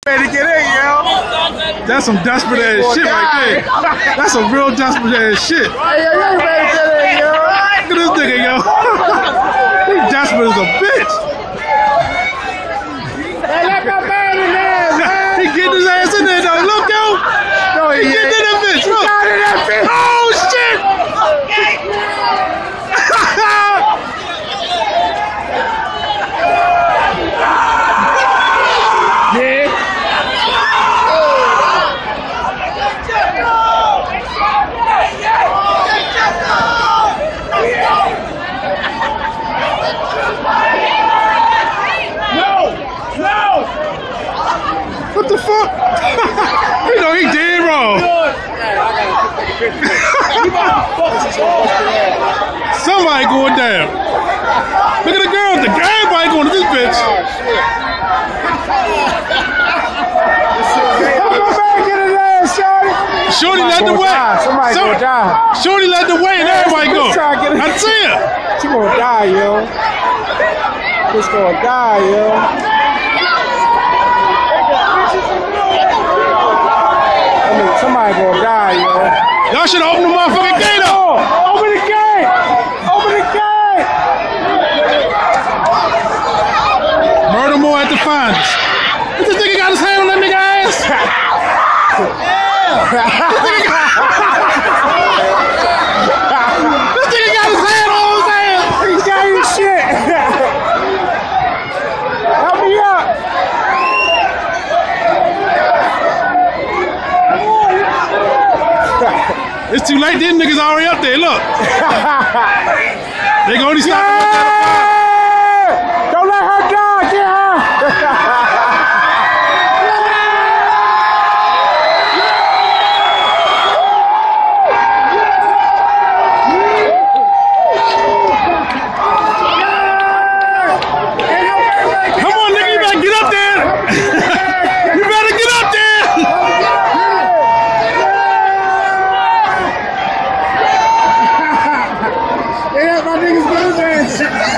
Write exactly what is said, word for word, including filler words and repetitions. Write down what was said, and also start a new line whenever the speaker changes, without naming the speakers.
Ready to get in, yo.
That's some desperate ass shit right there. That's some real desperate ass shit.
Hey, yo, you ready to get in, yo.
Look at this nigga, yo. He's desperate as a bitch.
Hey, let my man in there, man.
He getting his ass in there, though. Look, yo.
No, he,
he getting in that bitch.
He
Look.
got in that bitch.
Oh, shit.
Yeah.
What the fuck? You know he dead wrong. Somebody going down. Look at the girls. The everybody going to this bitch. Shorty led the way.
Somebody
Some,
gonna die.
Shorty led the way and everybody go. I see her.
She gonna die, yo. She's gonna die, yo. I mean, somebody gonna die, yo.
Y'all should open the motherfucking gate up.
Open the gate! Open the gate!
Murder more at the finest. This nigga got his hand on that nigga ass. This nigga got his hand on his ass.
He got his shit. Help me up.
It's too late. These niggas already up there. Look. They gonna only stop him at the
Don't let her die. Get her.
Come on, nigga. You better get up there. You better get up there.
Yeah, my niggas get in there.